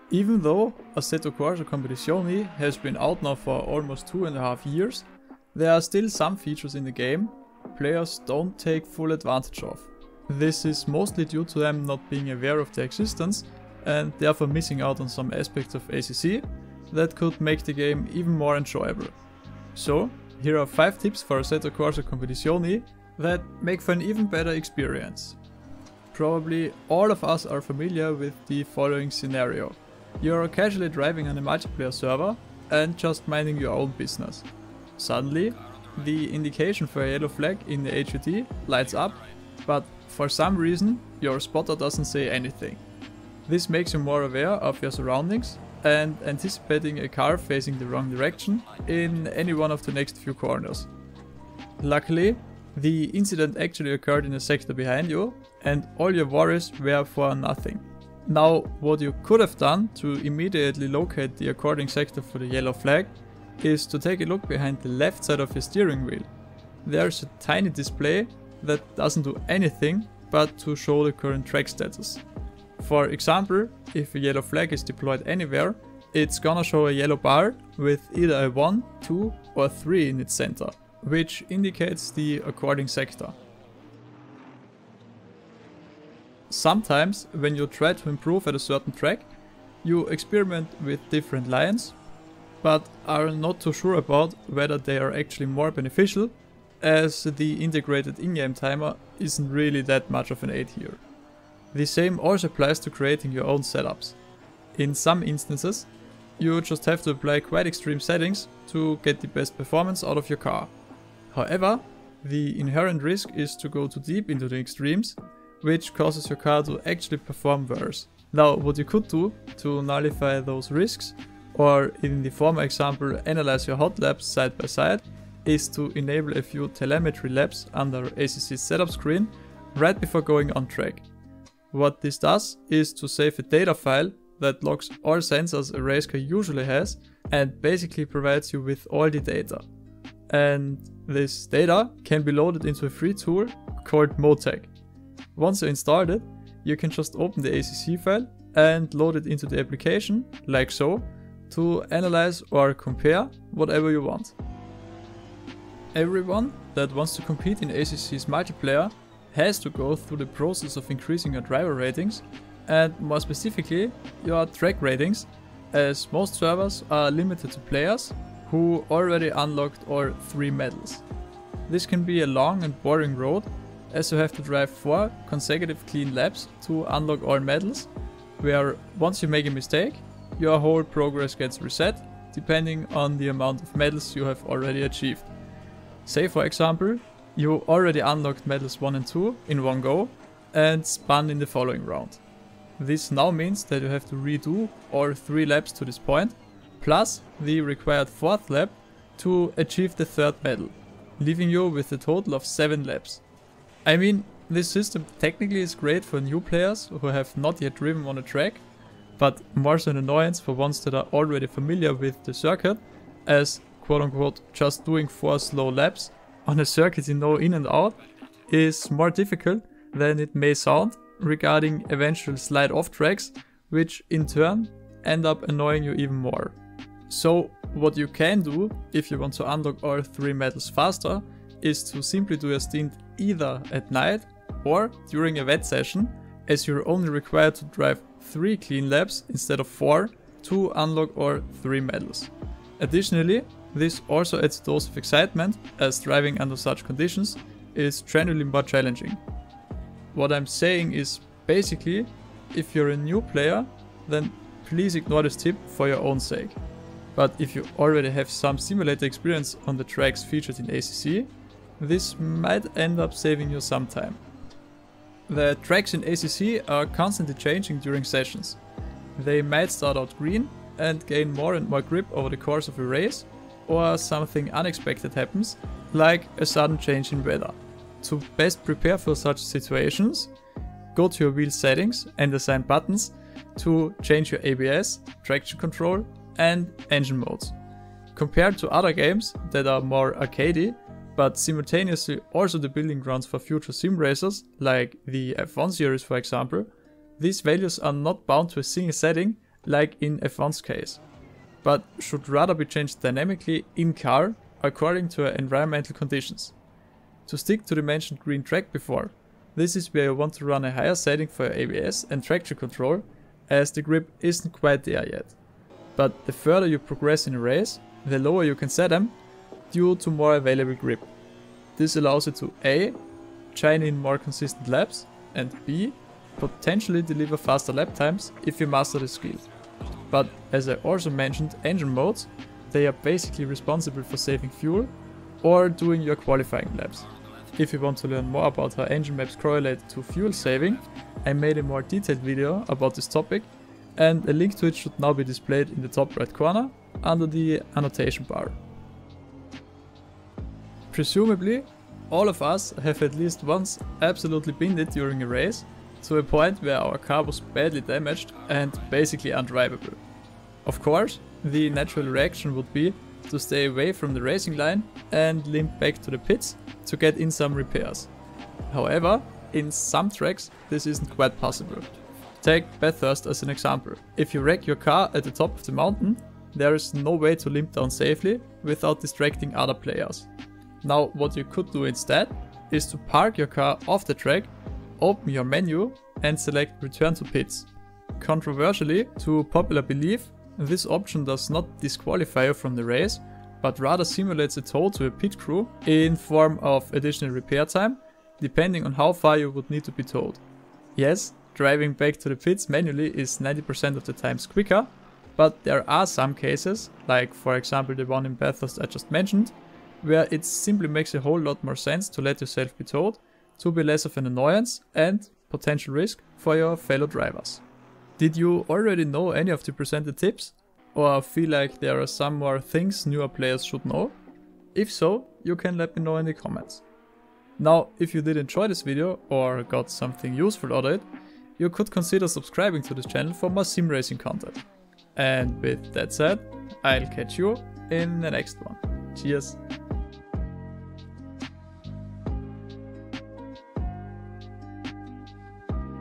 Even though Assetto Corsa Competizione has been out now for almost 2.5 years, there are still some features in the game players don't take full advantage of. This is mostly due to them not being aware of their existence and therefore missing out on some aspects of ACC that could make the game even more enjoyable. So, here are 5 tips for Assetto Corsa Competizione that make for an even better experience. Probably all of us are familiar with the following scenario. You're casually driving on a multiplayer server and just minding your own business. Suddenly, the indication for a yellow flag in the HUD lights up, but for some reason your spotter doesn't say anything. This makes you more aware of your surroundings and anticipating a car facing the wrong direction in any one of the next few corners. Luckily, the incident actually occurred in a sector behind you and all your worries were for nothing. Now, what you could have done to immediately locate the according sector for the yellow flag is to take a look behind the left side of your steering wheel. There's a tiny display that doesn't do anything but to show the current track status. For example, if a yellow flag is deployed anywhere, it's gonna show a yellow bar with either a 1, 2 or 3 in its center, which indicates the according sector. Sometimes, when you try to improve at a certain track, you experiment with different lines, but are not too sure about whether they are actually more beneficial, as the integrated in-game timer isn't really that much of an aid here. The same also applies to creating your own setups. In some instances, you just have to apply quite extreme settings to get the best performance out of your car. However, the inherent risk is to go too deep into the extremes, which causes your car to actually perform worse. Now, what you could do to nullify those risks, or in the former example analyze your hot laps side by side, is to enable a few telemetry laps under ACC's setup screen right before going on track. What this does is to save a data file that logs all sensors a race car usually has and basically provides you with all the data. And this data can be loaded into a free tool called Motec. Once you installed it, you can just open the ACC file and load it into the application, like so, to analyze or compare whatever you want. Everyone that wants to compete in ACC's multiplayer has to go through the process of increasing your driver ratings and more specifically your track ratings, as most servers are limited to players who already unlocked all 3 medals. This can be a long and boring road, as you have to drive 4 consecutive clean laps to unlock all medals, where once you make a mistake, your whole progress gets reset depending on the amount of medals you have already achieved. Say for example, you already unlocked medals 1 and 2 in one go and spun in the following round. This now means that you have to redo all 3 laps to this point, plus the required 4th lap to achieve the 3rd medal, leaving you with a total of 7 laps. I mean, this system technically is great for new players who have not yet driven on a track, but more so an annoyance for ones that are already familiar with the circuit, as quote unquote just doing 4 slow laps on a circuit you know in and out is more difficult than it may sound regarding eventual slide off tracks, which in turn end up annoying you even more. So what you can do if you want to unlock all 3 medals faster is to simply do a stint either at night or during a wet session, as you're only required to drive 3 clean laps instead of 4 to unlock all 3 medals. Additionally, this also adds a dose of excitement, as driving under such conditions is generally more challenging. What I'm saying is basically, if you're a new player, then please ignore this tip for your own sake. But if you already have some simulator experience on the tracks featured in ACC, this might end up saving you some time. The tracks in ACC are constantly changing during sessions. They might start out green and gain more and more grip over the course of a race, or something unexpected happens, like a sudden change in weather. To best prepare for such situations, go to your wheel settings and assign buttons to change your ABS, traction control and engine modes. Compared to other games that are more arcadey, but simultaneously also the building grounds for future sim racers, like the F1 series for example, these values are not bound to a single setting like in F1's case, but should rather be changed dynamically in-car according to environmental conditions. To stick to the mentioned green track before, this is where you want to run a higher setting for ABS and traction control, as the grip isn't quite there yet. But the further you progress in a race, the lower you can set them due to more available grip. This allows you to A. Chine in more consistent laps, and B. potentially deliver faster lap times if you master the skill. But as I also mentioned engine modes, they are basically responsible for saving fuel or doing your qualifying laps. If you want to learn more about how engine maps correlate to fuel saving, I made a more detailed video about this topic, and a link to it should now be displayed in the top right corner under the annotation bar. Presumably, all of us have at least once absolutely binned it during a race, to a point where our car was badly damaged and basically undrivable. Of course, the natural reaction would be to stay away from the racing line and limp back to the pits to get in some repairs. However, in some tracks this isn't quite possible. Take Bathurst as an example. If you wreck your car at the top of the mountain, there is no way to limp down safely without distracting other players. Now what you could do instead is to park your car off the track, open your menu and select return to pits. Controversially, to popular belief, this option does not disqualify you from the race, but rather simulates a tow to a pit crew in form of additional repair time, depending on how far you would need to be towed. Yes, driving back to the pits manually is 90% of the times quicker, but there are some cases, like for example the one in Bathurst I just mentioned, where it simply makes a whole lot more sense to let yourself be towed, to be less of an annoyance and potential risk for your fellow drivers. Did you already know any of the presented tips? Or feel like there are some more things newer players should know? If so, you can let me know in the comments. Now, if you did enjoy this video or got something useful out of it, you could consider subscribing to this channel for more sim racing content. And with that said, I'll catch you in the next one. Cheers!